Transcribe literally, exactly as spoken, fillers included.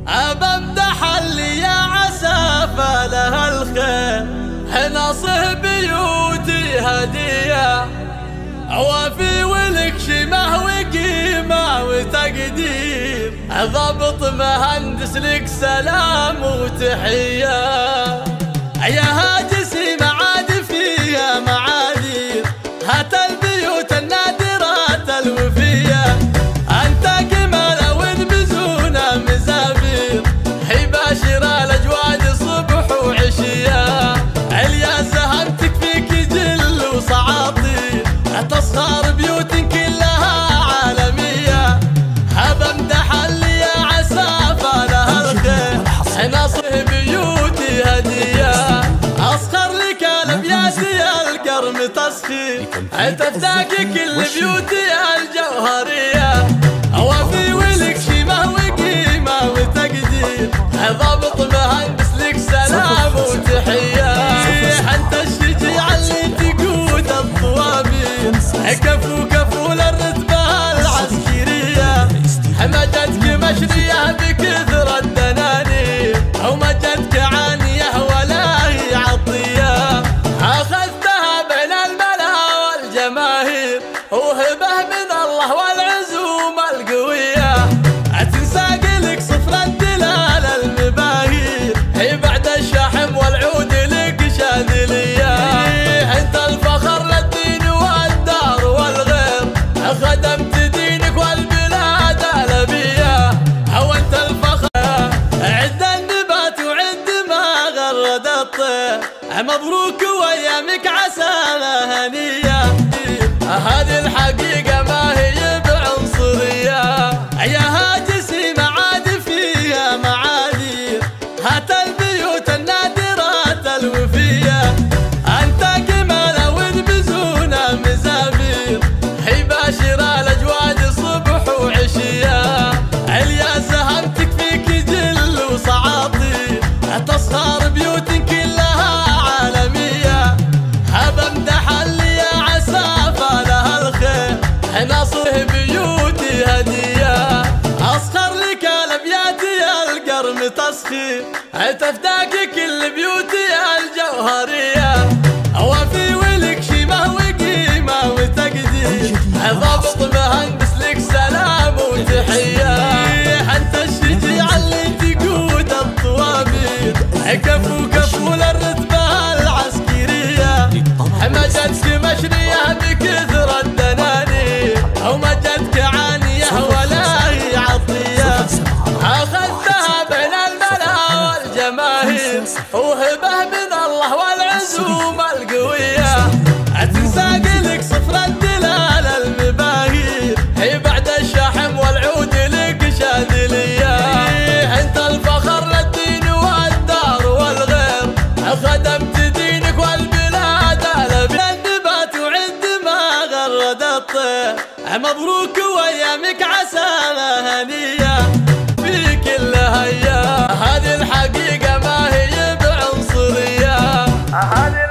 أبمدح اللي يا عسى فلها الخير، نصه بيوتي هدية وفي ولك شمه وقيمة وتقدير، ضبط مهندس لك سلام وتحية. يا هاجسي معاد فيها معاذير، هات البيوت النادرات الوفية، أنت قمر ونبزونا مزابير، حباشر الأجواد صبح وعشية، عليا سهمتك فيك جل وصعاطير، تصغر بيوت كلها عالمية، أبمدح اللي يا عسى فلها الخير، نصه بيوتي هدية، أصخر لك الأبيات يا القرم تسخير، تفتاك كل بيوتي الجوهرية، وفي ولك شيمة وقيمة وتقدير، ضبط مهندس لك سلام وتحية، أنت الشجاع اللي تقود الطوابير، كفو كفو للرتبة العسكرية، مجدك مشرية بكثر الدنانير، ومجدك عانية ولا هي عطية، أخذتها بين الملا والجماهير، وهبه من الله والعزوم القوية، تنساق لك صفر الدلال المباهير، هي بعد الشحم والعود لك شاذلية، انت الفخر للدين والدار والغير، خدمت دينك والبلاد الأبية، هو انت الفخر عد النبات وعد ما غرد الطير، مبروك وايامك عساها هنية، هذه الحقيقة ما هي بعنصرية، يا هاجسي معاد فيها معاذير، هات البيوت النادرات الوفية، أنت قمر ونبزونا مزابير، حباشر الأجواد صبح وعشية، عليا سهمتك فيك جل وصعاطير، تصغر بيوت كلها عالمية، أبمدح اللي يا عسى فلها الخير، نصه بيوتي هدية، أصخر لك الأبيات يا القرم تسخير، تفتاك كل بيوتي الجوهرية، وفي ولك شيمة وقيمة وتقدير، ضبط مهندس لك سلام وتحية، أنت الشجاع اللي تقود الطوابير، كفو كفو للرتبة العسكرية، مجدك مشرية بكثر الدنانير، ومجدك عانية ولا هي عطية، أخذتها بين الملا والجماهير، وهبه من الله والعزوم القوية، تنساق لك صفر الدلال المباهير، هي بعد الشحم والعود لك شاذلية، انت الفخر للدين والدار والغير، خدمت دينك والبلاد الأبية، النبات وعد ما غرد الطير، مبروك وايامك عساها هنية، في كل هيا، هذه الحقيقة ما هي بعنصرية.